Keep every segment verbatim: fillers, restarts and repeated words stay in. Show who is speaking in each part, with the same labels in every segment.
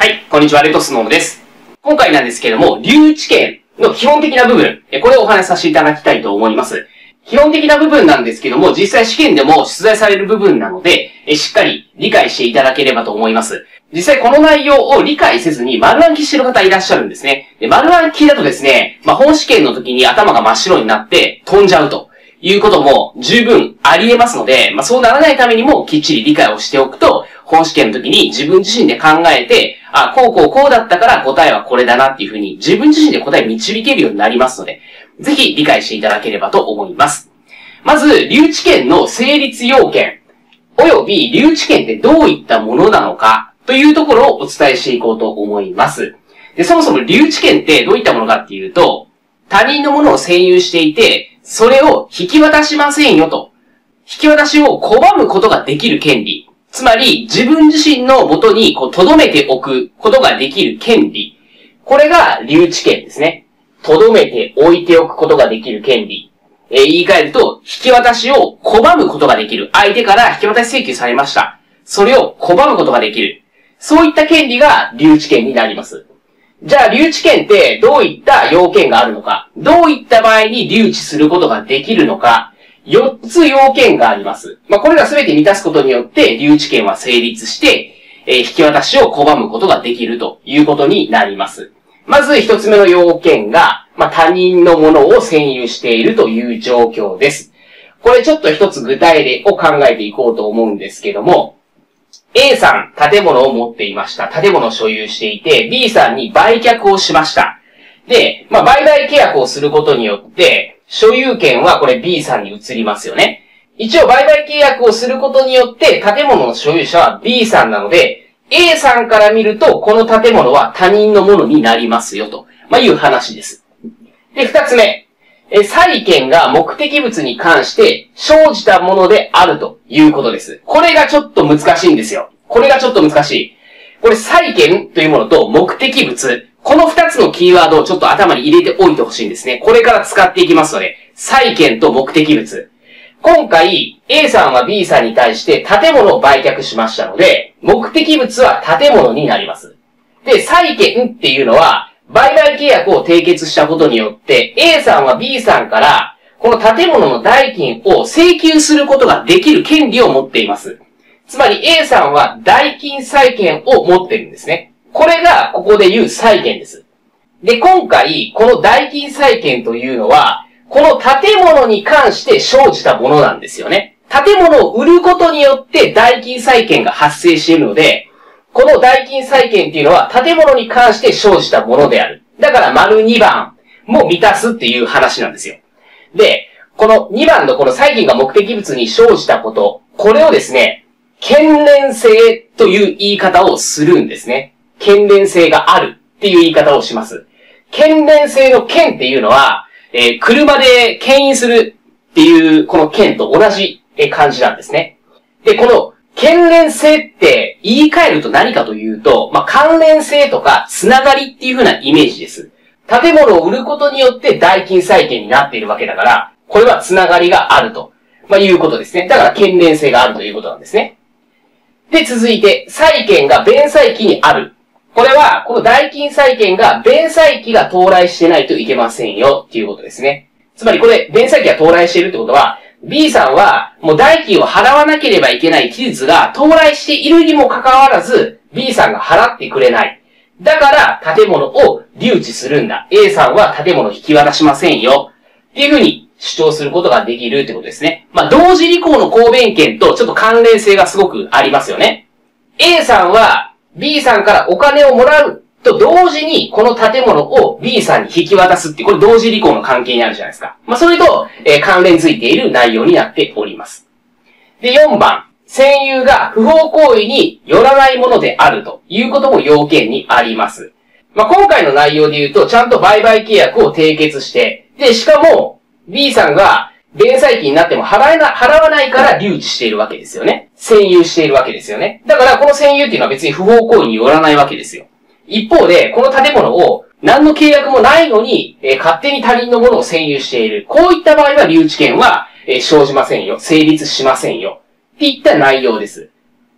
Speaker 1: はい、こんにちは、レトスノームです。今回なんですけれども、留置権の基本的な部分、これをお話しさせていただきたいと思います。基本的な部分なんですけども、実際試験でも出題される部分なので、しっかり理解していただければと思います。実際この内容を理解せずに丸暗記している方いらっしゃるんですね。で、丸暗記だとですね、まあ、本試験の時に頭が真っ白になって飛んじゃうということも十分あり得ますので、まあ、そうならないためにもきっちり理解をしておくと、本試験の時に自分自身で考えて、あ、こうこうこうだったから答えはこれだなっていうふうに自分自身で答えを導けるようになりますので、ぜひ理解していただければと思います。まず、留置権の成立要件、および留置権ってどういったものなのかというところをお伝えしていこうと思います。で、そもそも留置権ってどういったものかっていうと、他人のものを占有していて、それを引き渡しませんよと。引き渡しを拒むことができる権利。つまり、自分自身のもとにこう留めておくことができる権利。これが留置権ですね。留めて置いておくことができる権利。えー、言い換えると、引き渡しを拒むことができる。相手から引き渡し請求されました。それを拒むことができる。そういった権利が留置権になります。じゃあ、留置権ってどういった要件があるのか、どういった場合に留置することができるのか、よっつ要件があります。まあ、これらすべて満たすことによって留置権は成立して、えー、引き渡しを拒むことができるということになります。まず一つ目の要件が、まあ、他人のものを占有しているという状況です。これちょっと一つ具体例を考えていこうと思うんですけども、A さん、建物を持っていました。建物を所有していて、B さんに売却をしました。で、まあ、売買契約をすることによって、所有権はこれ B さんに移りますよね。一応売買契約をすることによって、建物の所有者は B さんなので、A さんから見ると、この建物は他人のものになりますよと、まあ、いう話です。で、二つ目。え、債権が目的物に関して生じたものであるということです。これがちょっと難しいんですよ。これがちょっと難しい。これ債権というものと目的物。この二つのキーワードをちょっと頭に入れておいてほしいんですね。これから使っていきますので、債権と目的物。今回、A さんは B さんに対して建物を売却しましたので、目的物は建物になります。で、債権っていうのは、売買契約を締結したことによって、A さんは B さんから、この建物の代金を請求することができる権利を持っています。つまり A さんは代金債権を持ってるんですね。これがここで言う債権です。で、今回、この代金債権というのは、この建物に関して生じたものなんですよね。建物を売ることによって代金債権が発生しているので、この代金債権っていうのは建物に関して生じたものである。だから丸にばんも満たすっていう話なんですよ。で、このにばんのこの債権が目的物に生じたこと、これをですね、権連性という言い方をするんですね。権連性があるっていう言い方をします。権連性の権っていうのは、えー、車で牽引するっていうこの権と同じ感じなんですね。で、この権連性って言い換えると何かというと、まあ、関連性とかつながりっていう風なイメージです。建物を売ることによって代金債権になっているわけだから、これはつながりがあると、まあ、いうことですね。だから権連性があるということなんですね。で、続いて、債権が弁済期にある。これは、この代金債権が弁済期が到来してないといけませんよっていうことですね。つまりこれ、弁済期が到来しているってことは、B さんは、もう代金を払わなければいけない期日が到来しているにもかかわらず、B さんが払ってくれない。だから、建物を留置するんだ。A さんは建物を引き渡しませんよ。っていうふうに主張することができるってことですね。まあ、同時履行の公弁権とちょっと関連性がすごくありますよね。A さんは、B さんからお金をもらうと同時に、この建物を B さんに引き渡すって、これ同時履行の関係にあるじゃないですか。まあ、それと、えー、関連づいている内容になっております。で、よんばん。占有が不法行為によらないものであるということも要件にあります。まあ、今回の内容で言うと、ちゃんと売買契約を締結して、で、しかも、B さんが弁済期になっても払えな、払わないから留置しているわけですよね。占有しているわけですよね。だから、この占有っていうのは別に不法行為によらないわけですよ。一方で、この建物を何の契約もないのに、えー、勝手に他人のものを占有している。こういった場合は留置権は、えー、生じませんよ。成立しませんよ。っていった内容です。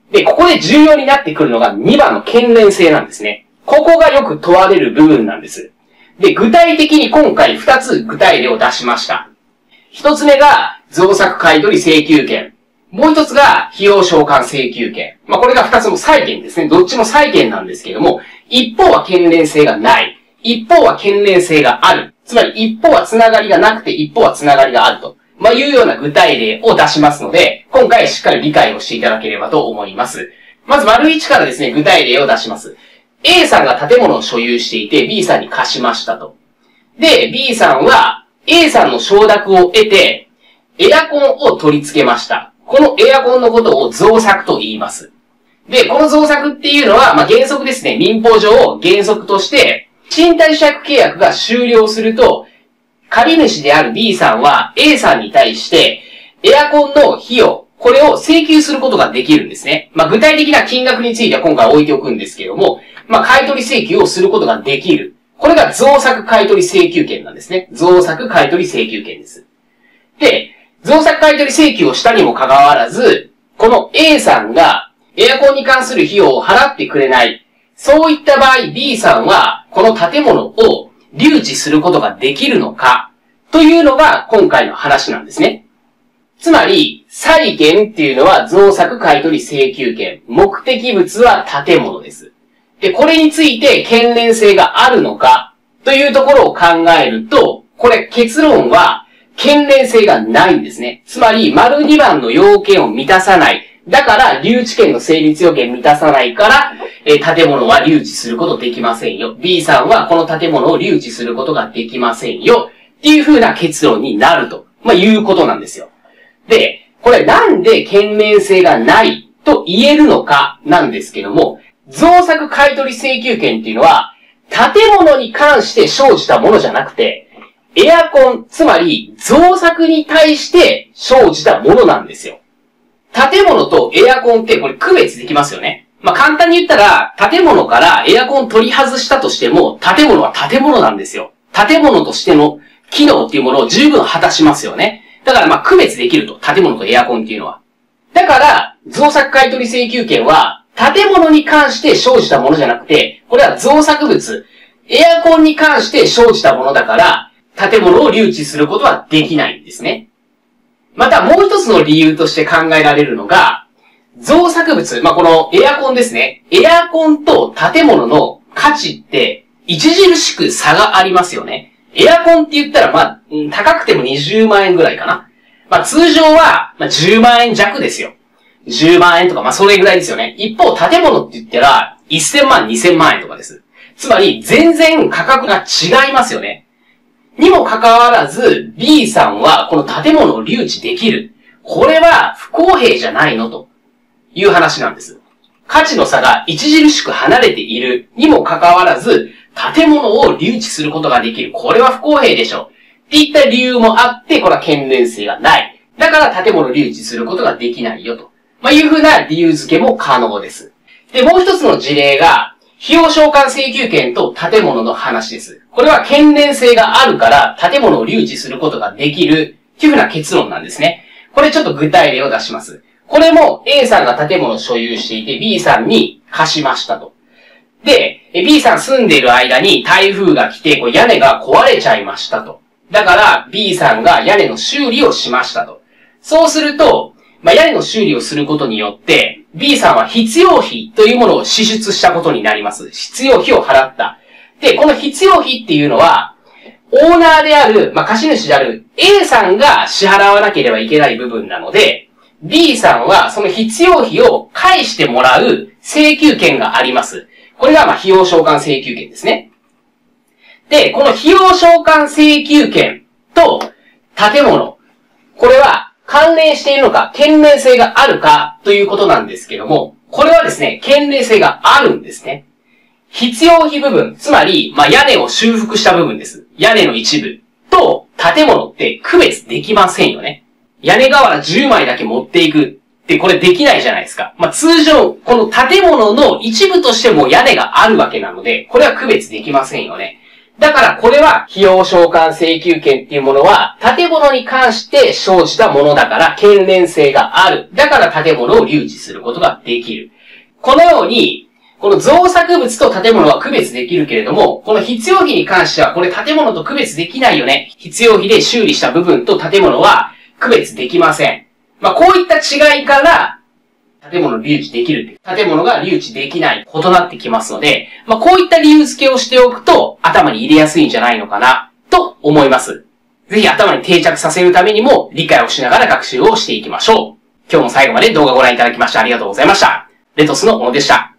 Speaker 1: で、ここで重要になってくるのがにばんの県連性なんですね。ここがよく問われる部分なんです。で、具体的に今回ふたつ具体例を出しました。ひとつめが造作買取請求権。もう一つが費用償還請求権。まあ、これがふたつも債権ですね。どっちも債権なんですけども、一方は県連性がない。一方は県連性がある。つまり一方はつながりがなくて一方はつながりがあると。まあ、いうような具体例を出しますので、今回しっかり理解をしていただければと思います。まず、丸いちからですね、具体例を出します。A さんが建物を所有していて B さんに貸しましたと。で、B さんは A さんの承諾を得て、エアコンを取り付けました。このエアコンのことを造作と言います。で、この造作っていうのは、まあ、原則ですね、民法上原則として、賃貸借契約が終了すると、借主である B さんは A さんに対して、エアコンの費用、これを請求することができるんですね。まあ、具体的な金額については今回置いておくんですけども、まあ、買取請求をすることができる。これが造作買取請求権なんですね。造作買取請求権です。で、造作買取請求をしたにもかかわらず、この A さんがエアコンに関する費用を払ってくれない。そういった場合 B さんはこの建物を留置することができるのかというのが今回の話なんですね。つまり、債権っていうのは造作買取請求権。目的物は建物です。で、これについて権連性があるのかというところを考えると、これ結論は権連性がないんですね。つまり、丸にばんの要件を満たさない。だから、留置権の成立要件満たさないから、えー、建物は留置することできませんよ。B さんはこの建物を留置することができませんよ。っていう風な結論になると、まあ、いうことなんですよ。で、これなんで権連性がないと言えるのかなんですけども、造作買取請求権っていうのは、建物に関して生じたものじゃなくて、エアコン、つまり造作に対して生じたものなんですよ。建物とエアコンってこれ区別できますよね。まあ、簡単に言ったら、建物からエアコン取り外したとしても、建物は建物なんですよ。建物としての機能っていうものを十分果たしますよね。だからまあ区別できると。建物とエアコンっていうのは。だから、造作買取請求権は、建物に関して生じたものじゃなくて、これは造作物。エアコンに関して生じたものだから、建物を留置することはできないんですね。またもう一つの理由として考えられるのが、造作物、まあ、このエアコンですね。エアコンと建物の価値って著しく差がありますよね。エアコンって言ったら、まあ、高くてもにじゅうまんえんぐらいかな。まあ、通常はじゅうまんえん弱ですよ。じゅうまんえんとか、まあ、それぐらいですよね。一方、建物って言ったら、せんまん、にせんまんえんとかです。つまり、全然価格が違いますよね。にもかかわらず、B さんはこの建物を留置できる。これは不公平じゃないのという話なんです。価値の差が著しく離れているにもかかわらず、建物を留置することができる。これは不公平でしょ。っていった理由もあって、これは権連性がない。だから建物を留置することができないよと。まあ、いうふうな理由付けも可能です。で、もう一つの事例が、費用償還請求権と建物の話です。これは権連性があるから建物を留置することができるというふうな結論なんですね。これちょっと具体例を出します。これも A さんが建物を所有していて B さんに貸しましたと。で、B さん住んでいる間に台風が来てこう屋根が壊れちゃいましたと。だから B さんが屋根の修理をしましたと。そうすると、まあ、屋根の修理をすることによって、B さんは必要費というものを支出したことになります。必要費を払った。で、この必要費っていうのは、オーナーである、まあ、貸主である A さんが支払わなければいけない部分なので、B さんはその必要費を返してもらう請求権があります。これが、まあ、費用償還請求権ですね。で、この費用償還請求権と建物、これは、関連しているのか、権連性があるかということなんですけども、これはですね、権連性があるんですね。必要費部分、つまり、まあ、屋根を修復した部分です。屋根の一部と建物って区別できませんよね。屋根瓦じゅうまいだけ持っていくってこれできないじゃないですか。まあ、通常、この建物の一部としても屋根があるわけなので、これは区別できませんよね。 だからこれは、費用償還請求権っていうものは、建物に関して生じたものだから、権連性がある。だから建物を留置することができる。このように、この造作物と建物は区別できるけれども、この必要費に関しては、これ建物と区別できないよね。必要費で修理した部分と建物は区別できません。まあ、こういった違いから、建物留置できる。建物が留置できない。異なってきますので、まあ、こういった理由付けをしておくと、頭に入れやすいんじゃないのかな、と思います。ぜひ頭に定着させるためにも、理解をしながら学習をしていきましょう。今日も最後まで動画をご覧いただきましてありがとうございました。レトスの小野でした。